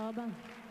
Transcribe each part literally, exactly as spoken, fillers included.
תודה רבה.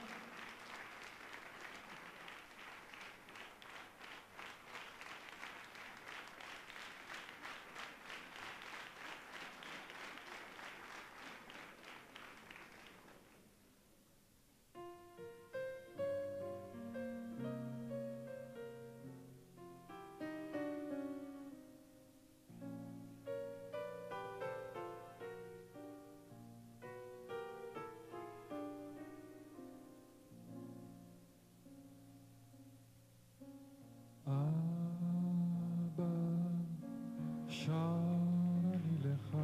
אבא, שר אני לך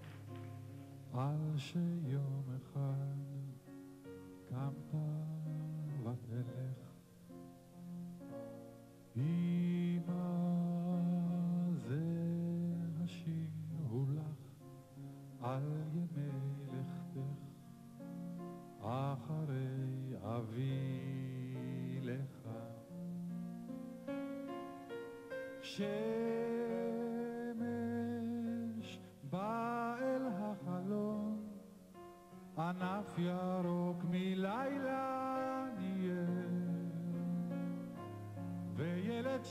על שיום אחד קמת ותלך. אמא, זה השיר הוא לך על ימי לכתך, אחרי אבי לך. שמש בא אל החלון, ענף ירוק מלילה נהיה, וילד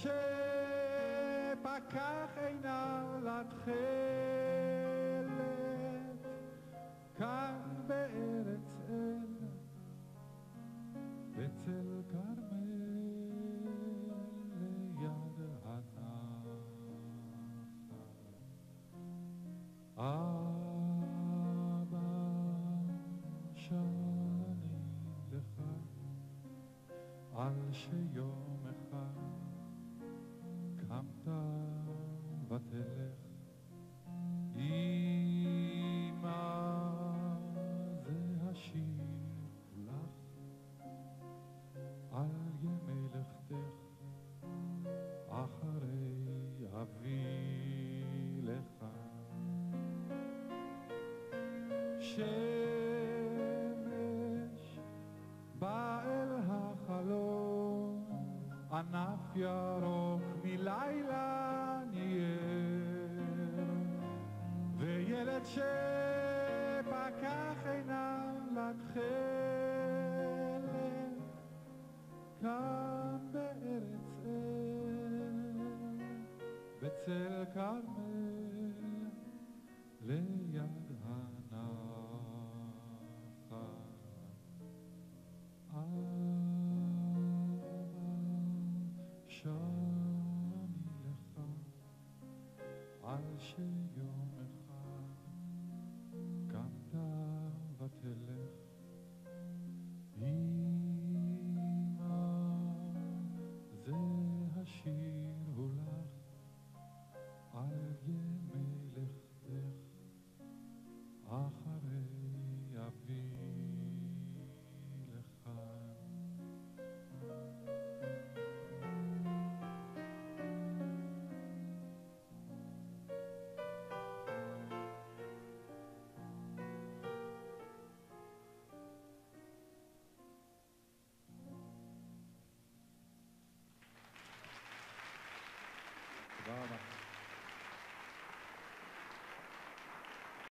שפקח עיניו לתכלת, כאן בארץ אל, בצל כרמל ליד הנחל. אבא, שאני לך על שיום אחד קמת ותלך. אמא, זה השיר לך על ימי לכתך, אחרי אבי לך. שמש בא אל החלון, ענף ירוק מלילה נייר, וילד שפקח עיניו לתכלת, כאן בארץ אל, בצל כרמל ליד הנחל. אבא, שאני לך על שיום